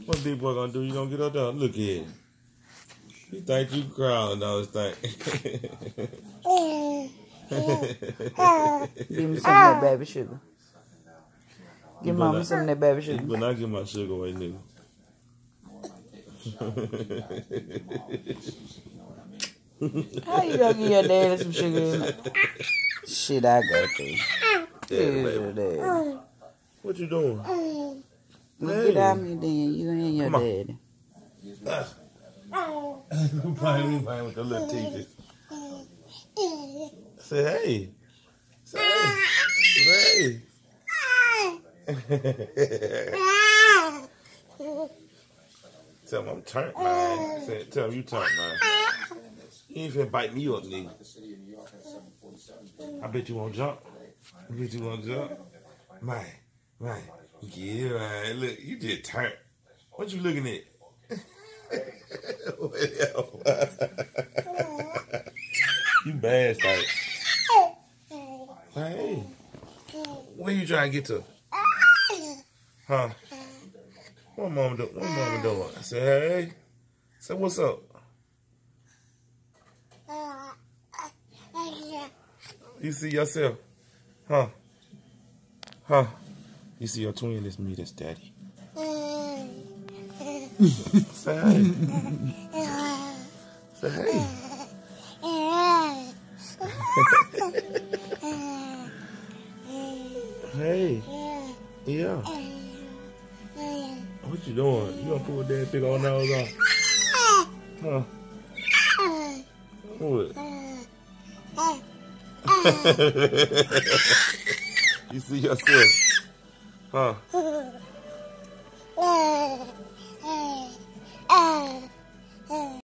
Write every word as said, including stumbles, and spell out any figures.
What big boy gonna do? You gonna get up there? Look at it. You think you crawling those things. Give me some of that baby sugar. Give mama not, some of that baby sugar. You better not give my sugar away, nigga. How you gonna give your daddy some sugar? Shit, I got to. Yeah, what you doing? Well, get out of me then. You ain't your daddy. We playing, we playing with the little teeth. Say hey. Say hey. Say hey. Tell him I'm turned, man. Say, tell him you turned, man. You ain't finna bite me up, nigga. I bet you won't jump. I bet you won't jump. Man, man. Yeah, man. Look, you just turned. What you looking at? You bad, like. Hey. Where you trying to get to? Huh? What mama do? What mama doing? I said, hey. Say, what's up? You see yourself? Huh? Huh? You see your twin? It's me, that's daddy. Say hey. Say hey. Hey. Yeah. What you doing? You gonna pull that big old nose off? Huh? What? You see yourself? Huh?